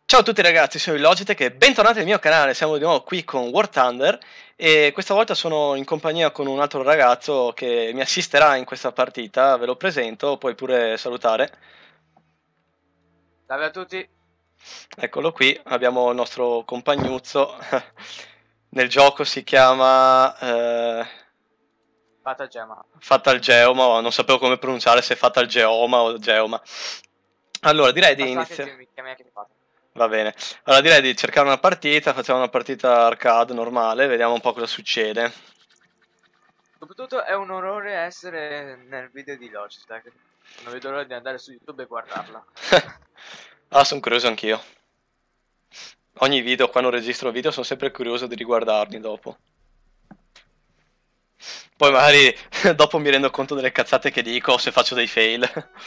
Ciao a tutti ragazzi, sono il Logitech e bentornati nel mio canale, siamo di nuovo qui con War Thunder e questa volta sono in compagnia con un altro ragazzo che mi assisterà in questa partita, ve lo presento, puoi pure salutare. Salve a tutti. Eccolo qui, abbiamo il nostro compagnuzzo, nel gioco si chiama Fatta Gemma. Fatal Geoma, ma non sapevo come pronunciare, se Fatal Geoma o Geoma. Allora direi di Basta che iniziare. mi chiami anche di Fatta. Va bene, allora direi di cercare una partita, facciamo una partita arcade normale, vediamo un po' cosa succede. Soprattutto è un onore essere nel video di Logitech. Non vedo l'ora di andare su YouTube e guardarla. Ah, sono curioso anch'io. Ogni video, quando registro video, sono sempre curioso di riguardarli dopo. Poi magari dopo mi rendo conto delle cazzate che dico, se faccio dei fail.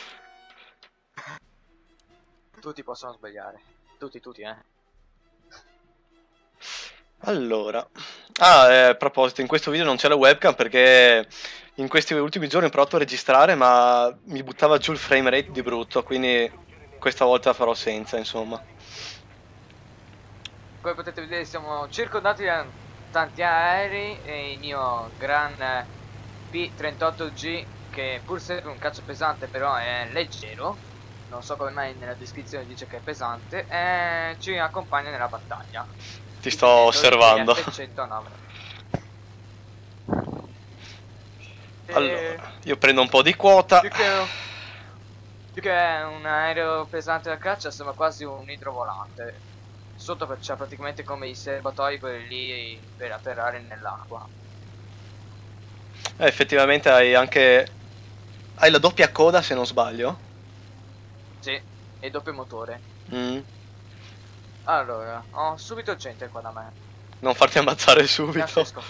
Tutti possono sbagliare. Tutti, Allora, a proposito, in questo video non c'è la webcam perché in questi ultimi giorni ho provato a registrare, ma mi buttava giù il frame rate di brutto, quindi questa volta farò senza, insomma. Come potete vedere siamo circondati da tanti aerei e il mio gran P38G, che pur se è un cazzo pesante però è leggero, non so come mai nella descrizione dice che è pesante, ci accompagna nella battaglia. Ti sto osservando. F109. Allora, io prendo un po' di quota. Più che un aereo pesante da caccia sembra quasi un idrovolante. Sotto c'è praticamente come i serbatoi, quelli lì per atterrare nell'acqua. Effettivamente hai anche... Hai la doppia coda se non sbaglio. Sì, e doppio motore. Mm. Allora, ho subito gente qua da me. Non farti ammazzare Mi subito. affresco.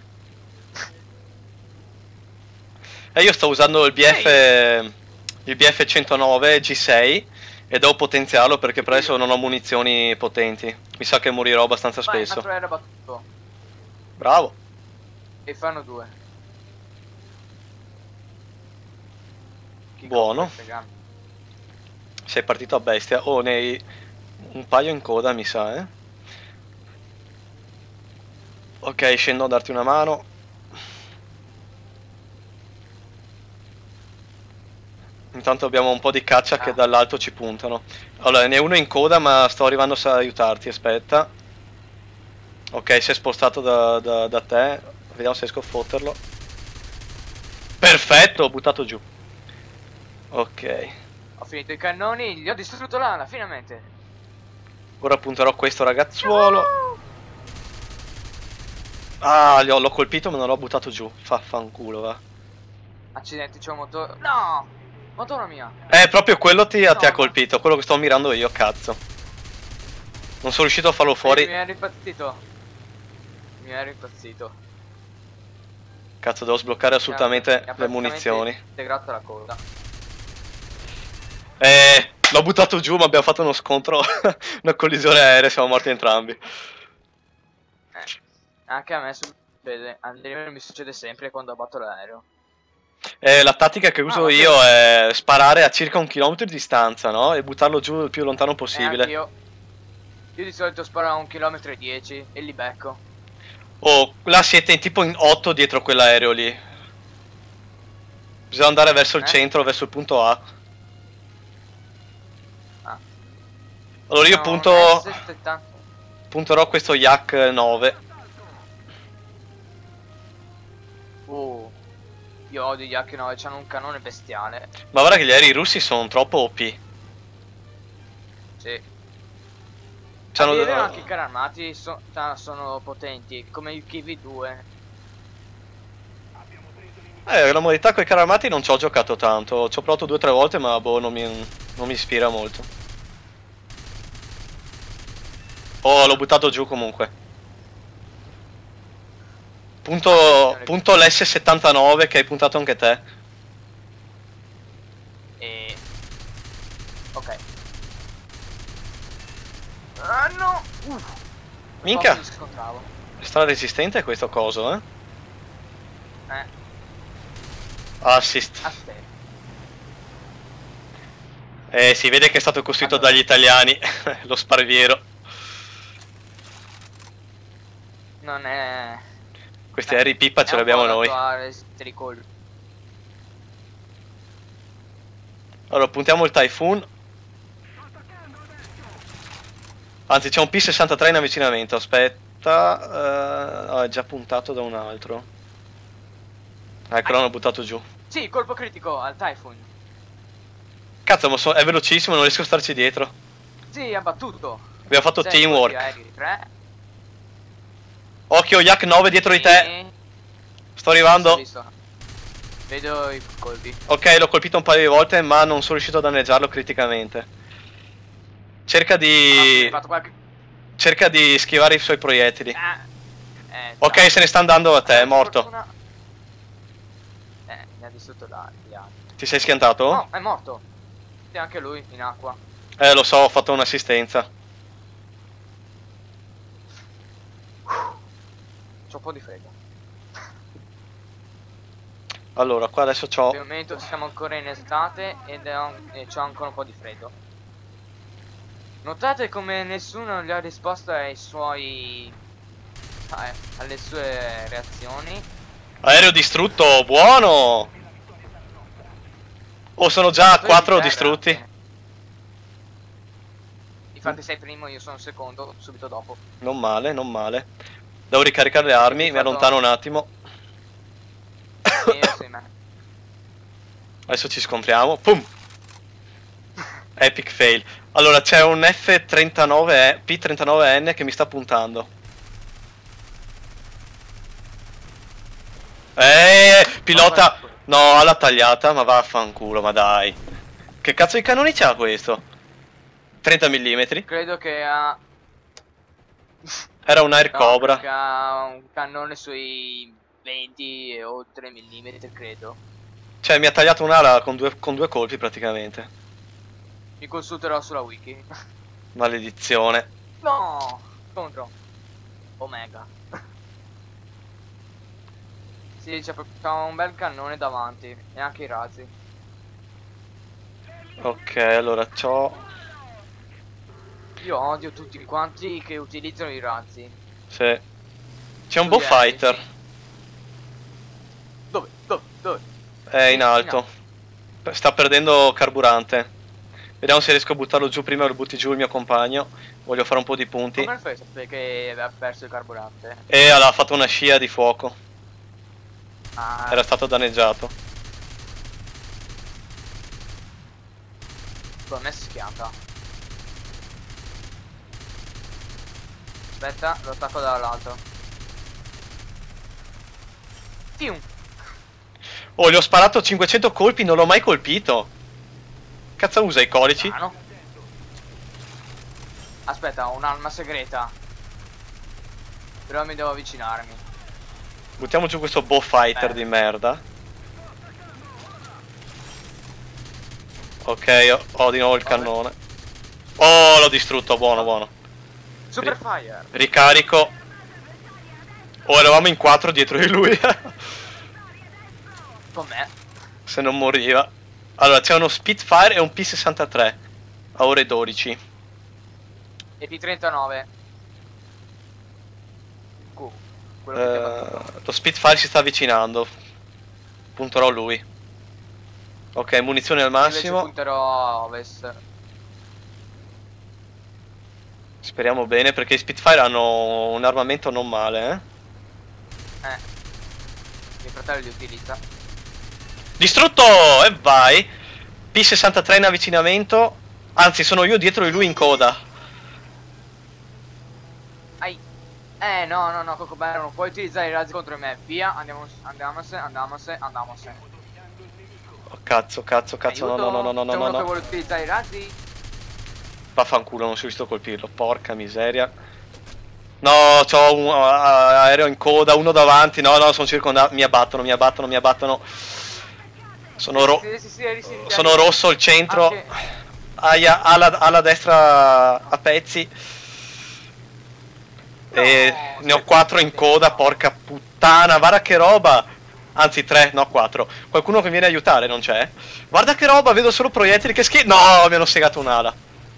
Io sto usando il BF 109 G6 e devo potenziarlo perché per adesso non ho munizioni potenti. Mi sa che morirò abbastanza Vai, un spesso. altro aereo battuto. Bravo. E fanno due. Chi Buono. compra queste gambe? Sei partito a bestia. Oh, ne hai un paio in coda mi sa, eh. Ok, scendo a darti una mano. Intanto abbiamo un po' di caccia che dall'alto ci puntano. Allora, ne è uno in coda ma sto arrivando a aiutarti, aspetta. Ok, si è spostato da te. Vediamo se riesco a fotterlo. Perfetto, ho buttato giù. Ok. Ho finito i cannoni, gli ho distrutto l'ala, finalmente. Ora punterò questo ragazzuolo. Ah, l'ho colpito ma non l'ho buttato giù. Fanculo, va. Accidenti, c'è un motore. No! Motora mia. Proprio quello ti ha No. colpito. Quello che sto mirando io, cazzo. Non sono riuscito a farlo fuori. Mi ero impazzito. Mi ero impazzito. Cazzo, devo sbloccare assolutamente le munizioni. Integrato la coda. L'ho buttato giù ma abbiamo fatto uno scontro. Una collisione aerea, siamo morti entrambi. Anche a me succede. Mi succede sempre quando abbatto l'aereo. La tattica che uso io è sparare a circa 1 chilometro di distanza, no? E buttarlo giù il più lontano possibile. Io di solito sparo a 1,10 km e li becco. Oh, là siete tipo in 8 dietro quell'aereo lì. Bisogna andare verso il centro, verso il punto A. Allora io punterò questo Yak 9. Io odio gli H9, hanno un canone bestiale. Ma guarda che gli aerei russi sono troppo OP. Sì. C'hanno anche i carri armati sono potenti, come il KV2. La modalità con i carri armati non ci ho giocato tanto. Ci ho provato 2 o 3 volte ma boh, non mi ispira molto. Oh, l'ho buttato giù comunque. Punto l'S79 che hai puntato anche te. Ok. Ah no! Minchia! Sta resistente questo coso, eh? Assist. Si vede che è stato costruito dagli italiani, lo sparviero. Non è... Questi aerei pipa ce li abbiamo noi. Allora, puntiamo il Typhoon. Anzi, c'è un P63 in avvicinamento, aspetta. Oh, è già puntato da un altro. Ecco, l'hanno buttato giù. Sì, colpo critico al Typhoon. Cazzo, ma è velocissimo, non riesco a starci dietro. Sì, ha battuto. Abbiamo fatto teamwork. Occhio, Yak 9 dietro di te. Sto arrivando. Vedo i colpi. Ok, l'ho colpito un paio di volte, ma non sono riuscito a danneggiarlo criticamente. Cerca di... Cerca di schivare i suoi proiettili. Ok, se ne sta andando a te, è morto. Mi ha distrutto gli altri. Ti sei schiantato? No, è morto. Sì, anche lui in acqua. Lo so, ho fatto un'assistenza. C'ho un po' di freddo. Allora, qua adesso c'ho... Per il momento siamo ancora in estate e c'ho ancora un po' di freddo. Notate come nessuno gli ha risposto ai suoi... alle sue reazioni. Aereo distrutto, buono! Oh, sono già 4 distrutti. Infatti sei primo, io sono secondo, subito dopo. Non male, non male. Devo ricaricare le armi, mi allontano un attimo. Adesso ci scontriamo. Pum! Epic fail. Allora, c'è un F39, P39N che mi sta puntando. Pilota... No, alla tagliata, ma vaffanculo, ma dai. Che cazzo di cannoni c'ha questo? 30 mm? Credo che ha... Era un Air Cobra. Che ha un cannone sui 20 o 3 mm, credo. Cioè, mi ha tagliato un'ala con due colpi praticamente. Mi consulterò sulla wiki. Maledizione. No! Contro. Omega. Sì, c'è un bel cannone davanti. E anche i razzi. Ok, allora c'ho... Io odio tutti quanti che utilizzano i razzi. Sì. C'è un Beaufighter. Sì. Dove? Dove? È in alto. Sta perdendo carburante. Vediamo se riesco a buttarlo giù prima o lo butti giù il mio compagno. Voglio fare un po' di punti. Come fai a sapere che aveva perso il carburante? E ha fatto una scia di fuoco. Ah. Era stato danneggiato. Non è schianta. Aspetta, lo attacco dall'alto. Fium. Oh, gli ho sparato 500 colpi, non l'ho mai colpito. Cazzo usa i colici? Ah, no. Aspetta, ho un'arma segreta. Però mi devo avvicinarmi. Buttiamo giù questo Beaufighter di merda. Ok, ho di nuovo il cannone. Oh, l'ho distrutto, buono, buono. Super fire. Ricarico. Oh, eravamo in 4 dietro di lui. Con me. Se non moriva. Allora, c'è uno Spitfire e un P63 a ore 12. E P39. Lo Spitfire si sta avvicinando. Punterò lui. Ok, munizioni al massimo. Invece punterò a ovest. Speriamo bene perché i Spitfire hanno un armamento non male, Mio fratello li utilizza. Distrutto! E vai! P63 in avvicinamento. Anzi, sono io dietro di lui in coda. Ai. No, Cocobello, non puoi utilizzare i razzi contro me. Via, andiamose. Oh, cazzo, Aiuto. no. C'è uno che vuole utilizzare i razzi? Vaffanculo, non sono riuscito a colpirlo, porca miseria. No, c'ho un aereo in coda, uno davanti, no, sono circondato, mi abbattono. Sono rosso il centro. Aia, alla destra a pezzi. E ne ho 4 in coda, porca puttana, guarda che roba. Anzi 3, no 4. Qualcuno che viene a aiutare, non c'è? Guarda che roba, vedo solo proiettili che schifo. No, mi hanno segato un'ala.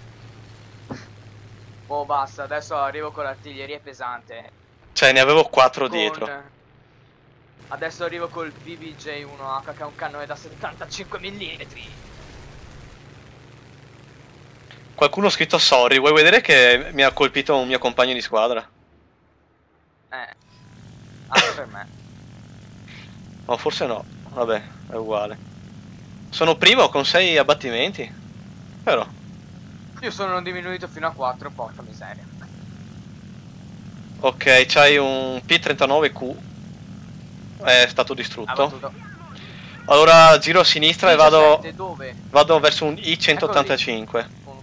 Oh basta, adesso arrivo con l'artiglieria pesante. Cioè ne avevo 4 dietro. Adesso arrivo col BBJ-1H che è un cannone da 75 mm. Qualcuno ha scritto sorry, vuoi vedere che mi ha colpito un mio compagno di squadra? Anche per me. No, forse no. Vabbè, è uguale. Sono primo con 6 abbattimenti. Però. Io sono diminuito fino a 4, porca miseria. Ok, c'hai un P39Q. È stato distrutto. Allora giro a sinistra e vado. Dove? Vado verso un I-185.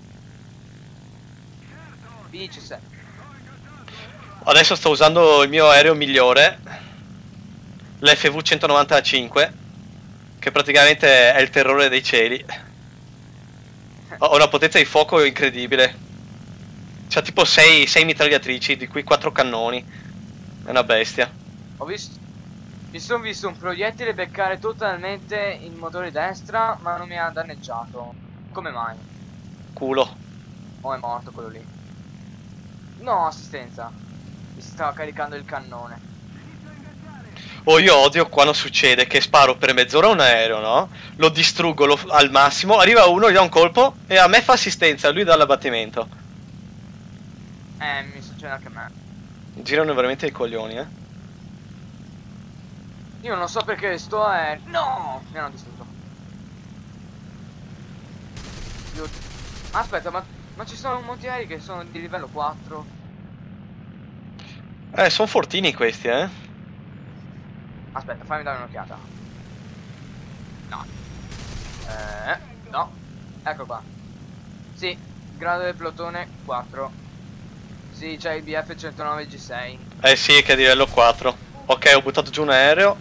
B17. Adesso sto usando il mio aereo migliore, l'FV-195, che praticamente è il terrore dei cieli. Ha una potenza di fuoco incredibile. C'ha tipo 6 mitragliatrici, di cui 4 cannoni. È una bestia. Mi sono visto un proiettile beccare totalmente il motore destra, ma non mi ha danneggiato. Come mai? Culo. Oh, è morto quello lì. No, assistenza. Mi stava caricando il cannone. Oh, io odio quando succede che sparo per mezz'ora un aereo, no? Lo distruggo al massimo, arriva uno, gli dà un colpo e a me fa assistenza, lui dà l'abbattimento. Mi succede anche a me. Girano veramente i coglioni, eh. Io non so perché sto aereo. No! Mi hanno distrutto. Aspetta, ma ci sono molti aerei che sono di livello 4. Sono fortini questi, eh. Aspetta, fammi dare un'occhiata. No. No. Ecco qua. Sì, grado del plotone 4. Sì, c'è il BF-109 G6. Eh sì, che è di livello 4. Ok, ho buttato giù un aereo.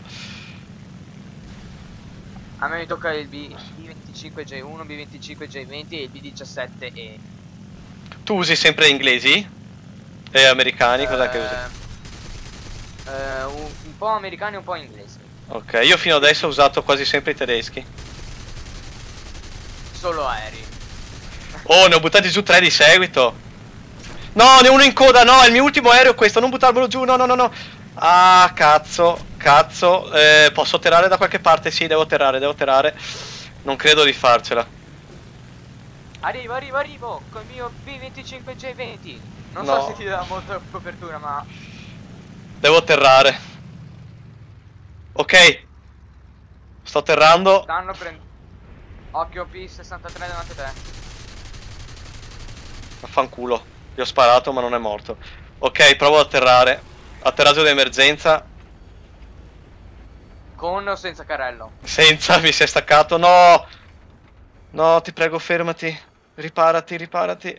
A me mi tocca il B25J1, B25J20 e il B17E. Tu usi sempre inglesi? E americani? Cos'è che usi? Un po' americani e un po' inglesi. Ok, io fino adesso ho usato quasi sempre i tedeschi. Solo aerei. Oh, ne ho buttati giù 3 di seguito. No, ne ho uno in coda, no, è il mio ultimo aereo questo, non buttarmelo giù, no, no, no, no. Ah, cazzo, cazzo. Posso atterrare da qualche parte? Sì, devo atterrare. Non credo di farcela. Arrivo col mio B25J20. Non No. so se ti dà molta copertura, ma... Devo atterrare. Ok. Sto atterrando. Stanno prendendo... Occhio P63 davanti a te. Affanculo. Gli ho sparato ma non è morto. Ok, provo ad atterrare. Atterraggio d'emergenza. Con o senza carrello? Senza, mi si è staccato. No. No, ti prego, fermati. Riparati.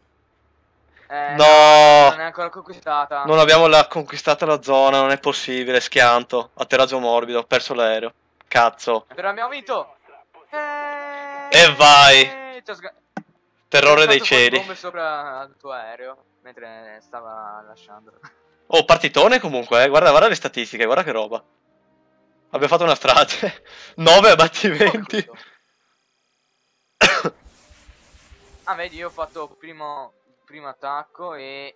No. Non è ancora conquistata. Non abbiamo conquistata la zona, non è possibile. Schianto. Atterraggio morbido, ho perso l'aereo. Cazzo. Però abbiamo vinto. E vai. Terrore dei cieli. Bombe sopra il tuo aereo mentre stava lasciando. Oh, partitone comunque, guarda le statistiche, guarda che roba. Abbiamo fatto una strage. 9 abbattimenti. Ah, vedi, io ho fatto primo attacco e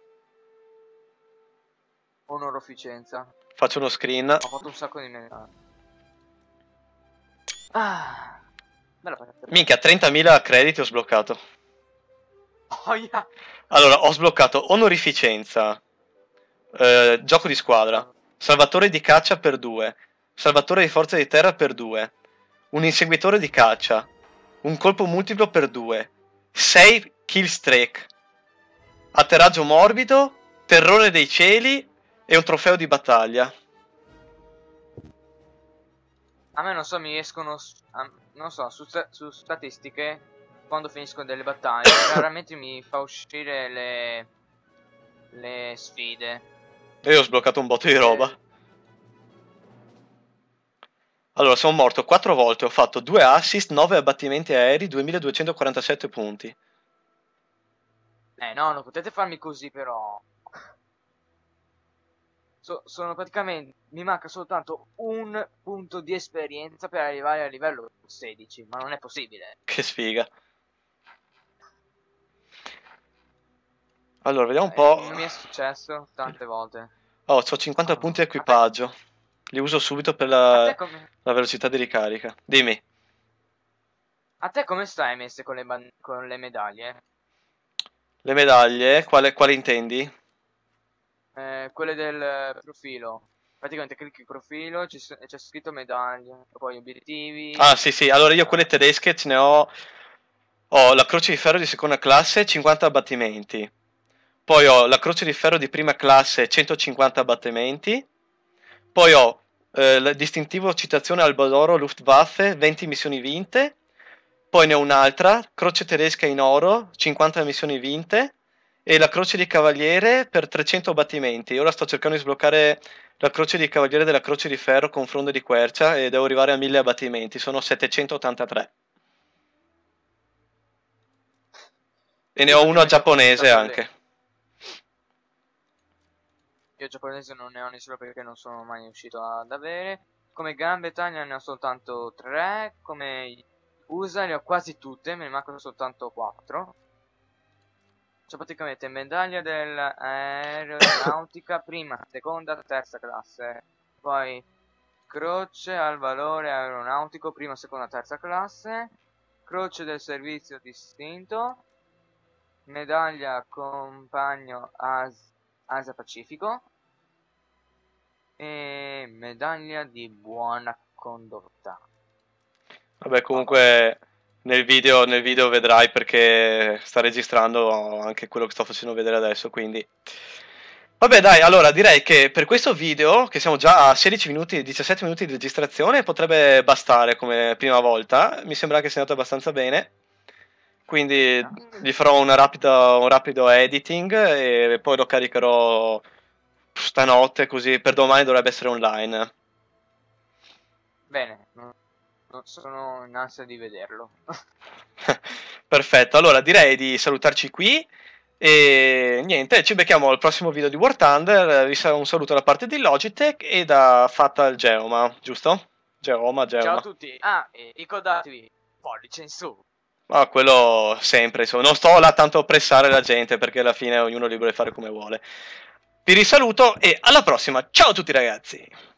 onorificenza. Faccio uno screen. Ho fatto un sacco di merda. Ah, bella partita. Minchia, 30.000 crediti ho sbloccato. Oh, yeah. Allora, ho sbloccato onorificenza, gioco di squadra, salvatore di caccia per 2, salvatore di forza di terra per 2, un inseguitore di caccia, un colpo multiplo per 2, 6 kill streak, atterraggio morbido, terrore dei cieli e un trofeo di battaglia. A me non so, mi escono, non so, su statistiche, quando finiscono delle battaglie, raramente mi fa uscire le sfide. Io ho sbloccato un botto di roba. Allora, sono morto 4 volte, ho fatto 2 assist, 9 abbattimenti aerei, 2247 punti. No, non potete farmi così però. sono praticamente, mi manca soltanto un punto di esperienza per arrivare al livello 16, ma non è possibile. Che sfiga. Allora, vediamo un po'. Non mi è successo tante volte. Oh, ho 50 punti equipaggio. Li uso subito per A te la come, velocità di ricarica. Dimmi. a te come stai messe con con le medaglie? Le medaglie, quale intendi? Quelle del profilo. Praticamente clicchi il profilo, c'è scritto medaglie, poi obiettivi. Ah, sì, sì. Allora, io quelle tedesche ce ne ho. Ho la croce di ferro di seconda classe, 50 abbattimenti. Poi ho la croce di ferro di prima classe, 150 abbattimenti. Poi ho il distintivo citazione Alba d'Oro Luftwaffe, 20 missioni vinte. Poi ne ho un'altra, croce tedesca in oro, 50 missioni vinte. E la croce di cavaliere per 300 battimenti. Ora sto cercando di sbloccare la croce di cavaliere della croce di ferro con fronde di quercia e devo arrivare a 1000 abbattimenti. Sono 783. E ne Io ho uno praticamente ho giapponese completato anche. Io giapponese non ne ho nessuno perché non sono mai riuscito ad avere. Come Gran Bretagna ne ho soltanto 3. Come USA ne ho quasi tutte, me ne mancano soltanto 4. C'è praticamente medaglia dell'aeronautica prima, seconda, terza classe. Poi croce al valore aeronautico prima, seconda, terza classe. Croce del servizio distinto. Medaglia compagno Asia Pacifico. E medaglia di buona condotta. Vabbè, comunque nel video vedrai perché sta registrando anche quello che sto facendo vedere adesso, quindi. Vabbè, dai, allora direi che per questo video, che siamo già a 16 minuti, 17 minuti di registrazione, potrebbe bastare come prima volta. Mi sembra che sia andato abbastanza bene. Quindi gli farò un rapido editing e poi lo caricherò stanotte, così per domani dovrebbe essere online. Bene, non sono in ansia di vederlo. Perfetto, allora direi di salutarci qui e niente, ci becchiamo al prossimo video di War Thunder. Un saluto da parte di Logitech e da Fatal Geoma, giusto? Geoma. Ciao a tutti. Ah, e ricordatevi, pollice in su. Ma quello sempre, insomma, non sto là tanto a pressare la gente perché alla fine ognuno è libero di fare come vuole. Vi risaluto e alla prossima, ciao a tutti ragazzi!